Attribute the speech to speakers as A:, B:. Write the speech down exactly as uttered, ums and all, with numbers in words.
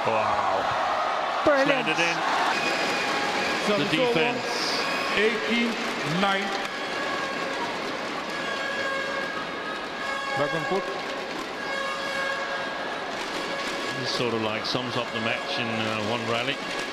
A: Wow.
B: Brilliant.
A: Slanted in.
C: So
A: The defense.
C: eighteen nine. Back on foot.
A: This sort of like sums up the match in uh, one rally.